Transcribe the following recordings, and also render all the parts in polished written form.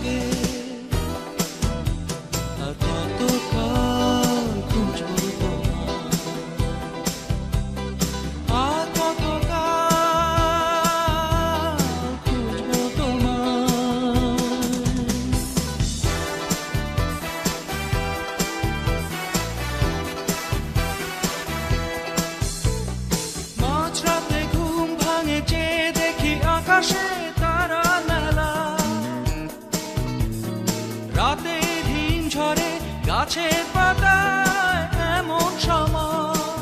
জাগে আর কতকাল খুঁজবো তোমায় আর কতকাল খুঁজবো তোমায় মাঝরাতে ঘুম ভাঙে চেয়ে দেখি আকাশে তারার মেলা রাতে হিম ঝরে গাছের পাতায় এমন সময়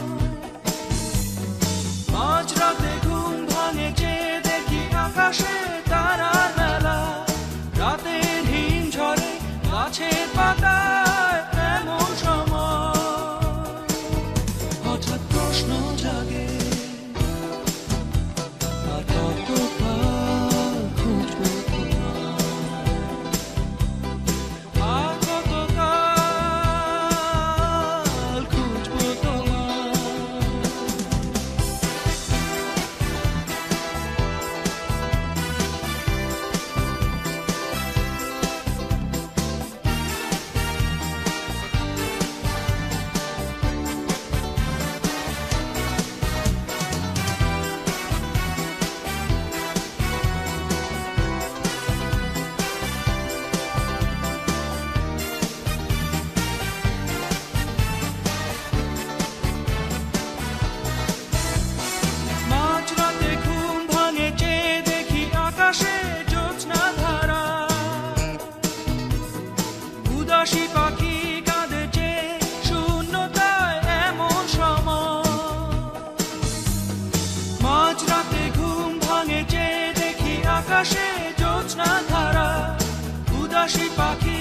মাঝরাতে ঘুম ভাঙে চেয়ে দেখি আকাশে তারার মেলা রাতে হিম ঝরে গাছের পাতায় এমন সময় হঠাৎ প্রশ্ন জাগে আর কতকাল খুঁজবো তোমায় আর কতকাল খুঁজবো তোমায় মাঝরাতে ঘুম ভাঙে চেয়ে দেখি আকাশে জ্যোৎস্না ধারা উদাসী পাখি কাঁদে চেয়ে শূন্যতায় এমন সময় মাঝরাতে ঘুম ভাঙে চেয়ে দেখি আকাশে জ্যোৎস্না ধারা উদাসী পাখি